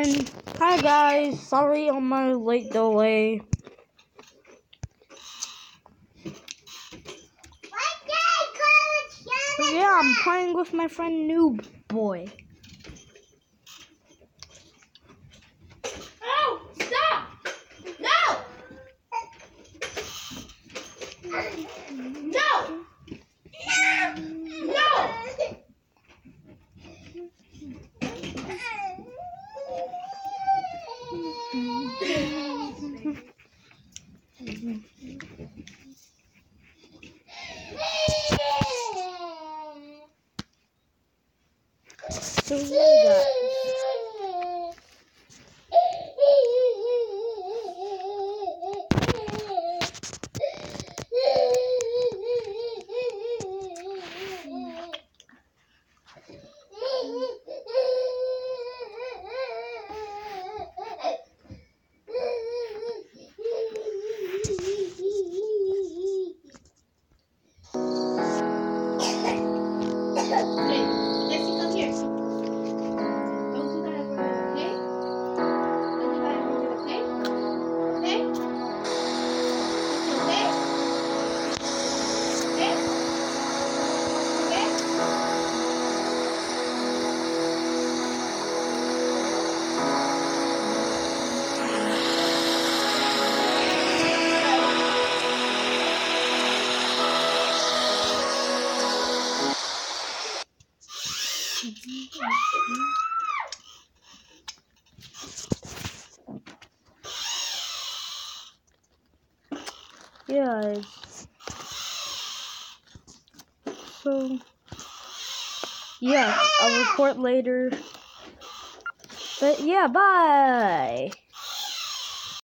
And hi guys, sorry on my late delay. But yeah, I'm playing with my friend Noob Boy. Oh, stop! No! No! No! So yeah, so yeah, I'll report later. But yeah, bye.